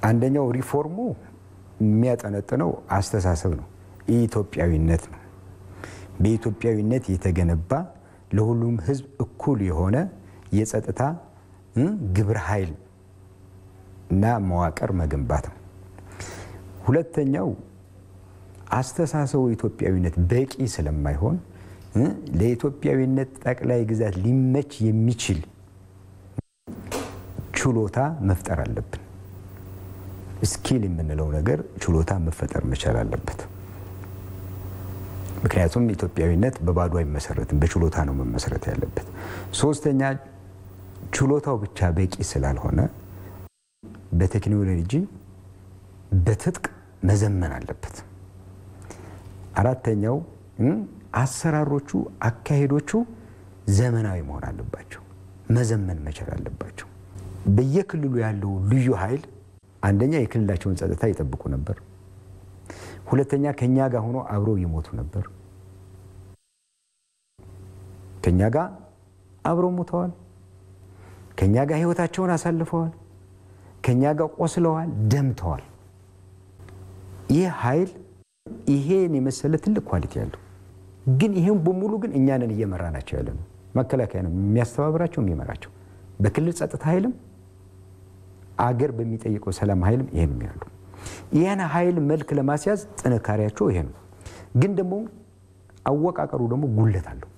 አንደኛው ሪፎርሙ የሚያጠነጥነው አስተሳሰብ ነው ኢትዮጵያዊነት ነው በኢትዮጵያዊነት የተገነባ ለሁሉም ህዝብ እኩል የሆነ የጸጥታ ግብረ ኃይል እና መዋቅር መገንባት ነው ሁለተኛው አስተሳሰቡ ኢትዮጵያዊነት በቂ ስለማይሆን ለኢትዮጵያዊነት ጠቅላይ ግዛት ሊመች የሚችል ችሎታ መፍጠር አለብን ስኪል የምንለው ነገር ችሎታ መፈጠር መቻል አለበት ምክንያቱም ኢትዮጵያዊነት በባዶ አይመሰረትም በችሎታ ነው መመስረት ያለበት ሶስተኛ ችሎታው ብቻ በቂ ስላልሆነ በቴክኖሎጂ በትጥቅ መዘመን አለበት አራተኛው አሰራሮቹ አካሄዶቹ ዘመናዊ መሆን አለባቸው መዘመን መቻል አለባቸው በየክልሉ ያለው ልዩ ኃይል አንደኛ የክልላቸውን ጸጥታ ይጠብቁ ነበር ሁለተኛ ከኛ ጋር ሆኖ አብረው ይሞቱ ነበር ከኛ ጋር አብረው ሞተዋል ከኛ ጋር ህይወታቸውን አሳልፈዋል ከኛ ጋር ቆስለዋል ደምተዋል ይህ ኃይል ይሄን የመሰለ ትልቅ ኳሊቲ ያለው ግን ይሄን በሙሉ ግን እኛንን እየመራናቸው ያለነው መከላከያ ነው የሚያስተባብራቸው የሚመራቸው በክልል ጸጥታ ኃይልም አገር በሚጠይቀው ሰላም ኃይልም ይሄን የሚያሉ ይሄን ኃይል መልክ ለማስያዝ ጥንካሬያቸው ይሄ ነው ግን ደግሞ አወቃቀሩ ደግሞ ጉለት አለው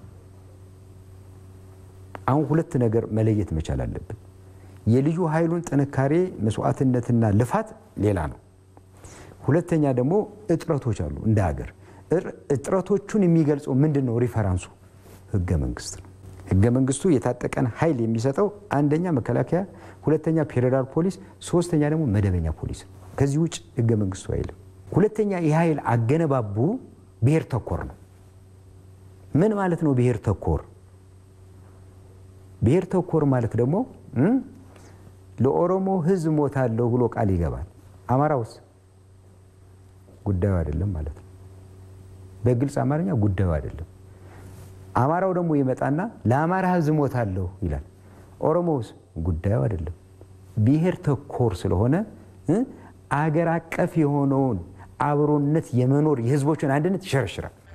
አሁን ሁለት ነገር መለየት መቻል አለብን የልዩ ኃይሉን ጥንካሬ መስዋዕትነትና ልፋት ሌላ ነው ሁለተኛ ደግሞ እጥረቶች አሉ እንደ ሀገር እጥረቶቹን የሚገልጸው ምንድነው ሪፈረንሱ ህገ መንግስት ነው ህገ መንግስቱ የታጠቀን ኃይል የሚሰጠው አንደኛ መከላከያ ሁለተኛ ፌደራል ፖሊስ ሶስተኛ ደግሞ መደበኛ ፖሊስ ከዚህ ውጭ ህገ መንግስቱ አይልም ሁለተኛ የኃይል አገነባቡ ብሔር ተኮር ነው ምን ማለት ነው ብሔር ተኮር ማለት ደግሞ ለኦሮሞ ህዝብ ሞታለው ብሎ ቃል ይገባል አማራውስ ጉዳዩ አይደለም ማለት ነው በግልጽ አማርኛ ጉዳዩ አይደለም አማራው ደግሞ ይመጣና ለአማራ ህዝብ ሞታለው ይላል ኦሮሞውስ ጉዳዩ አይደለም ብሔር ተኮር ስለሆነ አገር አቀፍ የሆነውን አብሮነት የመኖር የህዝቦችን አንድነት ይሸረሽራል